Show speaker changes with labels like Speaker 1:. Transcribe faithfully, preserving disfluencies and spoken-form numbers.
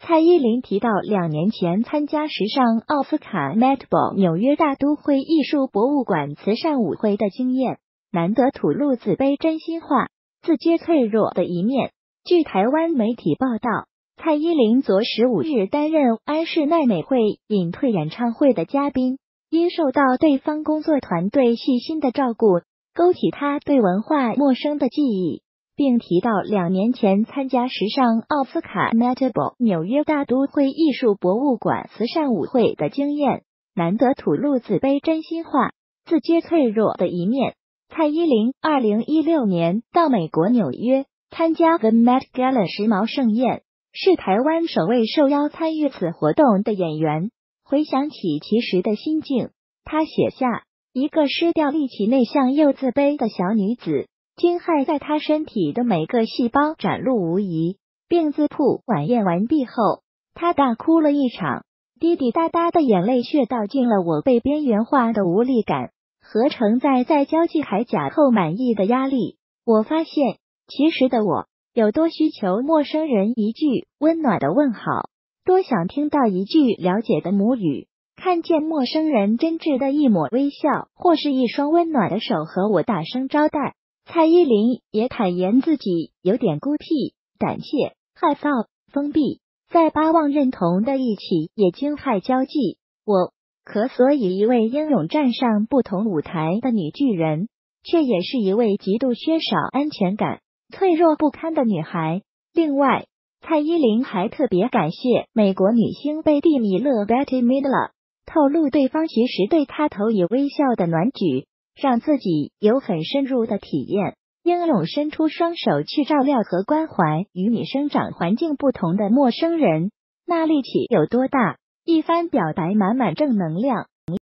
Speaker 1: 蔡依林提到两年前参加时尚奥斯卡 Met Ball 纽约大都会艺术博物馆慈善舞会的经验，难得吐露自卑真心话，自揭脆弱的一面。据台湾媒体报道，蔡依林昨十五日担任安室奈美惠隐退演唱会的嘉宾，因受到对方工作团队细心的照顾，勾起她对文化陌生的记忆，并提到两年前参加时尚奥斯卡 Met Ball 纽约大都会艺术博物馆慈善舞会的经验，难得吐露自卑真心话，自揭脆弱的一面。蔡依林二零一六年到美国纽约参加 The Met Gala 时髦盛宴，是台湾首位受邀参与此活动的演员。回想起其时的心境，她写下，一个失掉力气、内向又自卑的小女子，惊骇在她身体的每个细胞展露无遗，并自曝晚宴完毕后，她大哭了一场，滴滴答答的眼泪却道尽了我被边缘化的无力感和承载在交际铠甲后满意的压力。我发现，其实的我有多需求陌生人一句温暖的问好，多想听到一句了解的母语，看见陌生人真挚的一抹微笑，或是一双温暖的手和我大声招待。蔡依林也坦言自己有点孤僻、胆怯、害臊、封闭，在巴望认同的一起也惊骇交际。我可所以一位英勇站上不同舞台的女巨人，却也是一位极度缺少安全感、脆弱不堪的女孩。另外，蔡依林还特别感谢美国女星贝蒂·米勒 Betty Midler， 透露对方其实对她投以微笑的暖举，让自己有很深入的体验，英勇伸出双手去照料和关怀与你生长环境不同的陌生人，那力气有多大？一番表白满满正能量。